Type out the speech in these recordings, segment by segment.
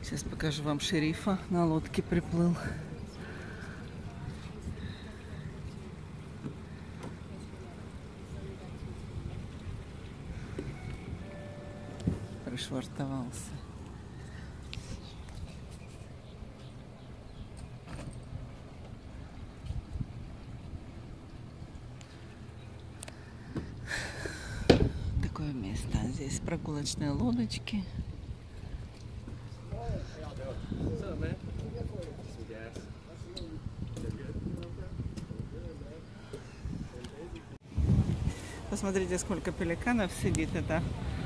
Сейчас покажу вам шерифа. На лодке приплыл. Пришвартовался. Такое место. Здесь прогулочные лодочки. Посмотрите, сколько пеликанов сидит. Это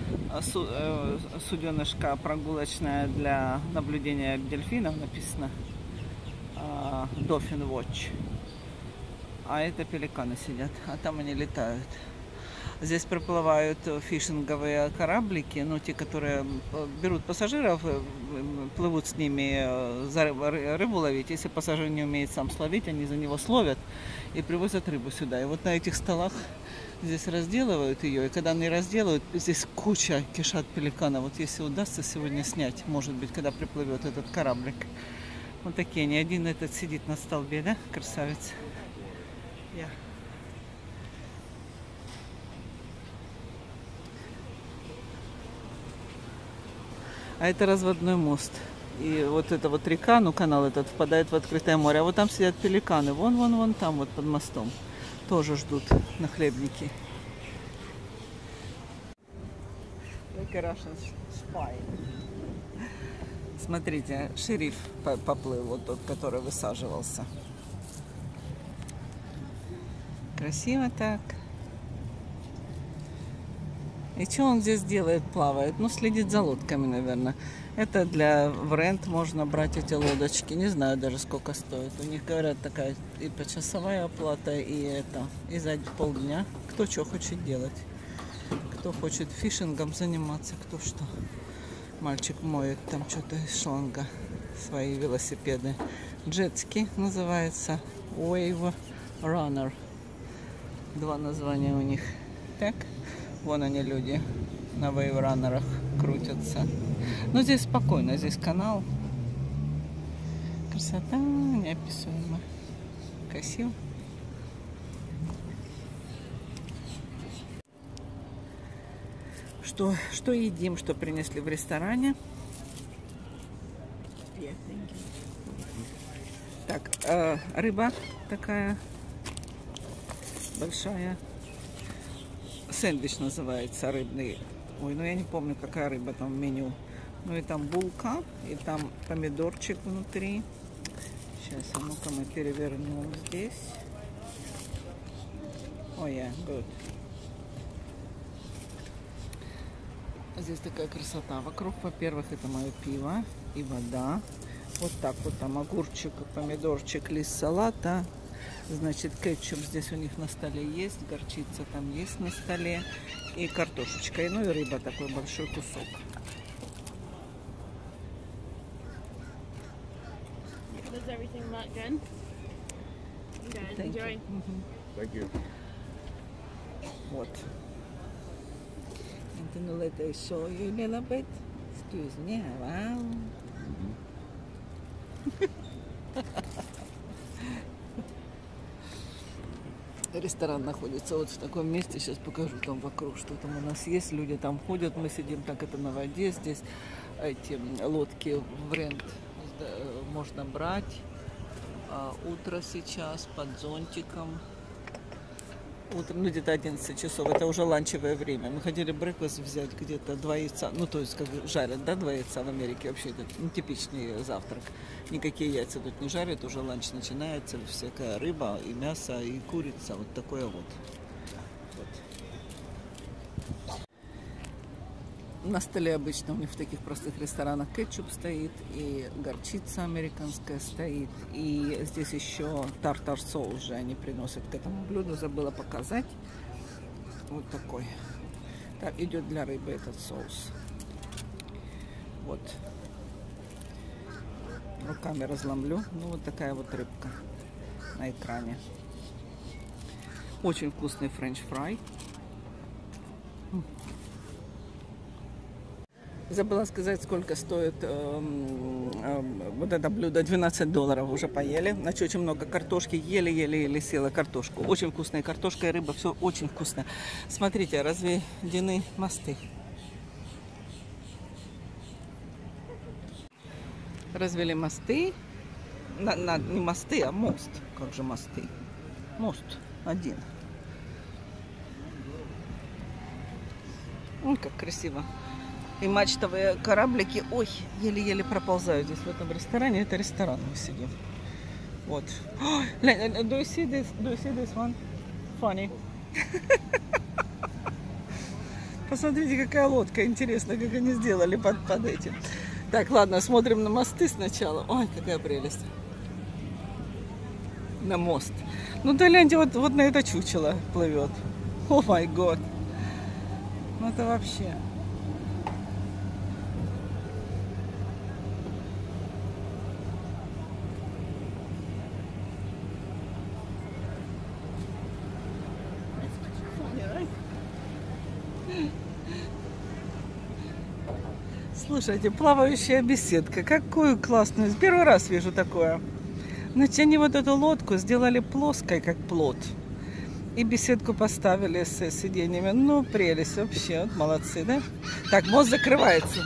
суденышко прогулочное для наблюдения дельфинов, написано Dolphin Watch. А это пеликаны сидят, а там они летают. Здесь проплывают фишинговые кораблики, ну те, которые берут пассажиров, плывут с ними рыбу ловить. Если пассажир не умеет сам словить, они за него словят и привозят рыбу сюда. И вот на этих столах здесь разделывают ее, и когда они разделывают, здесь куча кишат пеликанов. Вот если удастся сегодня снять, может быть, когда приплывет этот кораблик. Вот такие они. Один этот сидит на столбе, да, красавец. А это разводной мост. И вот эта вот река, ну канал этот, впадает в открытое море. А вот там сидят пеликаны. Вон там, вот под мостом. Тоже ждут нахлебники. Смотрите, шериф поплыл, вот тот, который высаживался. Красиво так. И что он здесь делает, плавает? Ну, следит за лодками, наверное. Это в рент можно брать эти лодочки. Не знаю даже, сколько стоит. У них, говорят, такая и почасовая оплата, и за полдня. Кто что хочет делать. Кто хочет фишингом заниматься, кто что. Мальчик моет там что-то из шланга. Свои велосипеды. Джетски называется. Wave Runner. Два названия у них. Так. Вон они, люди на вейвранерах крутятся. Но здесь спокойно, здесь канал. Красота неописуемая. Красиво. Что едим, что принесли в ресторане. Так, рыба такая большая. Сэндвич называется рыбный. Ой, ну я не помню, какая рыба там в меню. Ну и там булка, и там помидорчик внутри. Сейчас, а ну-ка мы перевернем здесь. Ой, good. Здесь такая красота вокруг. Во-первых, это мое пиво и вода. Вот так вот там огурчик, помидорчик, лист салата. Значит, кетчуп здесь у них на столе есть, горчица там есть на столе, и картошечка, и, ну и рыба, такой большой кусок. Вот. And then let I show you a little bit. Excuse me, wow. Ресторан находится вот в таком месте. Сейчас покажу там вокруг, что там у нас есть. Люди там ходят, мы сидим так это на воде. Здесь эти лодки в рент можно брать. Утро сейчас под зонтиком. Утром, ну где-то 11 часов. Это уже ланчевое время. Мы хотели брекфаст взять где-то 2 яйца. Ну то есть как жарят, да, 2 яйца в Америке. Вообще это типичный завтрак. Никакие яйца тут не жарят. Уже ланч начинается. Всякая рыба и мясо, и курица. Вот такое вот. На столе обычно у них в таких простых ресторанах кетчуп стоит, и горчица американская стоит, и здесь еще тартар соус же они приносят к этому блюду, забыла показать. Вот такой. Так, идет для рыбы этот соус. Вот. Руками разломлю. Ну, вот такая вот рыбка на экране. Очень вкусный френч-фрай. Забыла сказать, сколько стоит вот это блюдо. $12 уже поели. Значит, очень много картошки. Еле-еле села картошку. Очень вкусная картошка и рыба. Все очень вкусно. Смотрите, разведены мосты. Развели мосты. Не мосты, а мост. Как же мосты? Мост один. Как красиво. И мачтовые кораблики, ой, еле-еле проползают здесь в этом ресторане. Это ресторан, мы сидим. Вот. Do you see this? Do you see this one? Funny. Посмотрите, какая лодка. Интересно, как они сделали под этим. Так, ладно, смотрим на мосты сначала. Ой, какая прелесть. На мост. Ну, да, гляньте, вот на это чучело плывет. О май год. Ну, это вообще... Слушайте, плавающая беседка. Какую классную. Первый раз вижу такое. Значит, они вот эту лодку сделали плоской, как плот. И беседку поставили с сиденьями. Ну, прелесть вообще. Вот молодцы, да? Так, мост закрывается.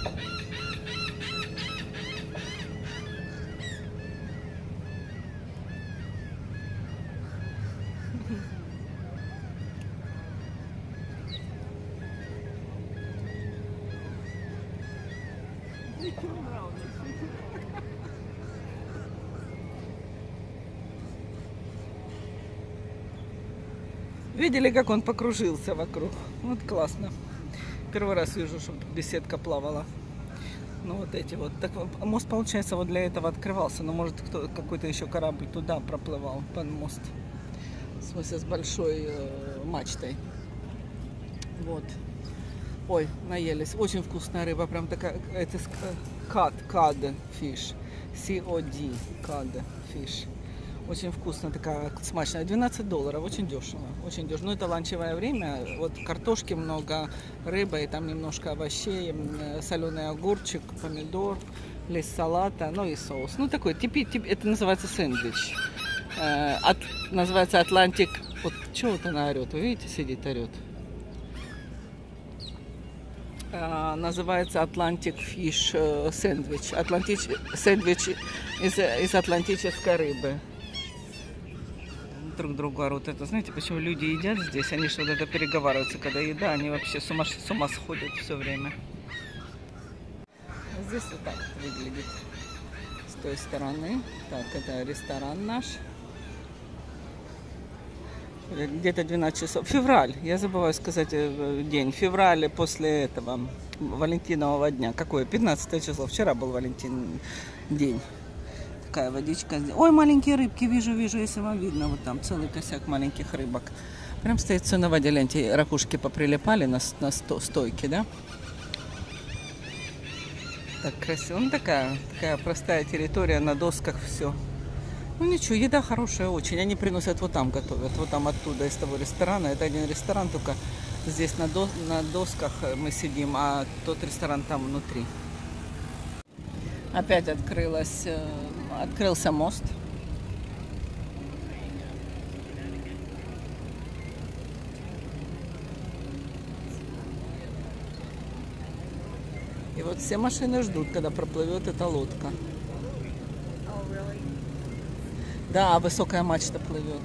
Видели, как он покружился вокруг? Вот классно. Первый раз вижу, чтобы беседка плавала. Ну вот эти вот. Так, мост, получается, вот для этого открывался. Но может какой-то еще корабль туда проплывал под мост. В смысле, с большой мачтой. Вот. Ой, наелись. Очень вкусная рыба. Прям такая, это cod fish. C-O-D, cod fish. Очень вкусно, такая смачная. $12, очень дешево. Очень дешево. Ну, это ланчевое время. Вот картошки много, рыбы, и там немножко овощей, соленый огурчик, помидор, лист салата, ну и соус. Ну, такой, это называется сэндвич. Называется Atlantic. Вот чего вот она орет? Вы видите, сидит, орет. Называется Atlantic Fish Sandwich. Сэндвич из атлантической рыбы. Друг другу орут. Это знаете, почему люди едят здесь? Они что-то это переговариваются, когда еда, они вообще с ума сходят все время. Здесь вот так выглядит с той стороны. Так, это ресторан наш. Где-то 12 часов. Февраль, я забываю сказать день. Февраль после этого Валентинового дня. Какое? 15 число. Вчера был Валентин день. Такая водичка. Ой, маленькие рыбки, вижу, если вам видно. Вот там целый косяк маленьких рыбок. Прям стоит все на воде. Гляньте, ракушки поприлипали на стойке, да? Так красиво. Ну, такая простая территория, на досках все. Ну ничего, еда хорошая очень. Они приносят вот там, готовят. Вот там оттуда, из того ресторана. Это один ресторан, только здесь на досках мы сидим, а тот ресторан там внутри. Опять открылся мост. И вот все машины ждут, когда проплывет эта лодка. Да, высокая мачта плывет.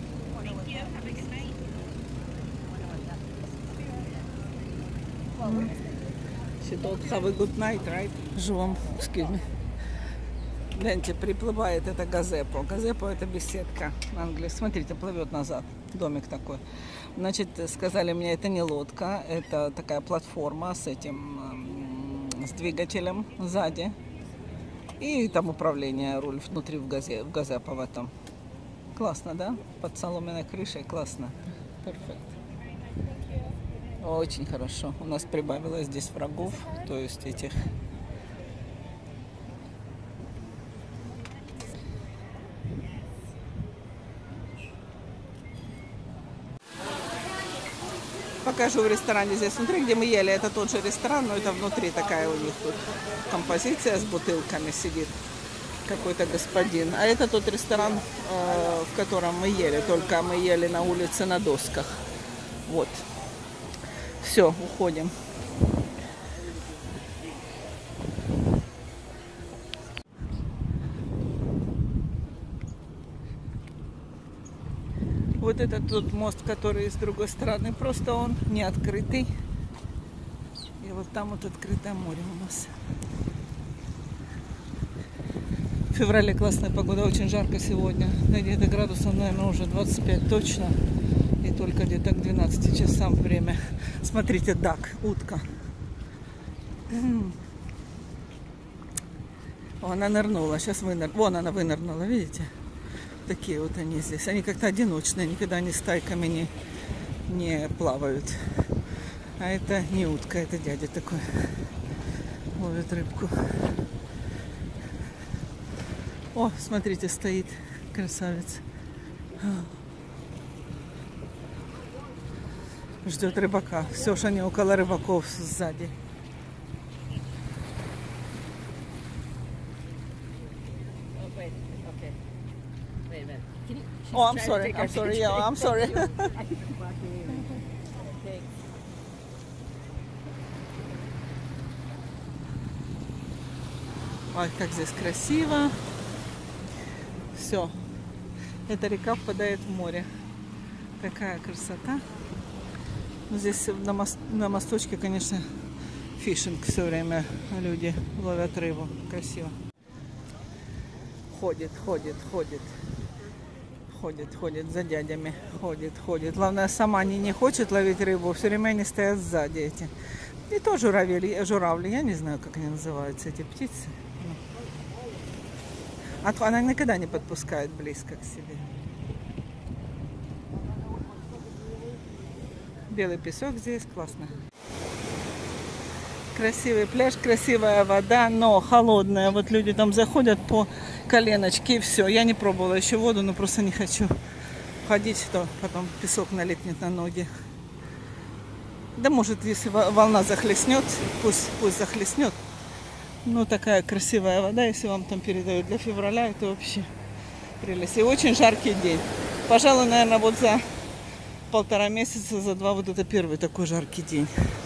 She told have a good night, right? Жом, excuse me. Гляньте, приплывает это газепо. Газепо это беседка английская. Смотрите, плывет назад. Домик такой. Значит, сказали мне, это не лодка, это такая платформа с с двигателем сзади. И там управление, руль внутри в газепо в этом. Классно, да? Под соломенной крышей классно. Перфект. Очень хорошо. У нас прибавилось здесь врагов, то есть этих... покажу в ресторане здесь внутри, где мы ели. Это тот же ресторан, но это внутри такая у них тут композиция с бутылками сидит какой-то господин. А это тот ресторан, в котором мы ели, только мы ели на улице на досках. Вот. Все, уходим. Вот этот тот мост, который с другой стороны, просто он не открытый. И вот там вот открытое море у нас. В феврале классная погода, очень жарко сегодня. Где-то градусов, наверное, уже 25 точно. И только где-то к 12 часам время. Смотрите, дак, утка. О, она нырнула, сейчас вынырнула. Вон она вынырнула, видите? Такие вот они здесь. Они как-то одиночные, никогда не стайками не плавают. А это не утка, это дядя такой. Ловит рыбку. О, смотрите, стоит красавец. Ждет рыбака. Все же они около рыбаков сзади. Oh, I'm sorry. I'm sorry. Yeah, I'm sorry. Ой, как здесь красиво. Все. Эта река впадает в море. Какая красота. Ну, здесь на мосточке, конечно, фишинг все время. Люди ловят рыбу. Красиво. Ходит. Ходит за дядями. Ходит. Главное, сама не хочет ловить рыбу. Все время они стоят сзади эти. И то журавли. Я не знаю, как они называются, эти птицы. Она никогда не подпускает близко к себе. Белый песок здесь, классно. Красивый пляж, красивая вода, но холодная. Вот люди там заходят по коленочке и все. Я не пробовала еще воду, но просто не хочу ходить, то потом песок налипнет на ноги. Да может, если волна захлестнет, пусть захлестнет. Ну, такая красивая вода, если вам там передают для февраля, это вообще прелесть. И очень жаркий день. Пожалуй, наверное, вот за 1,5 месяца, за 2 вот это первый такой жаркий день.